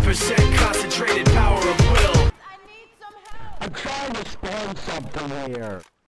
100% concentrated power of will. I'm trying to spawn something here.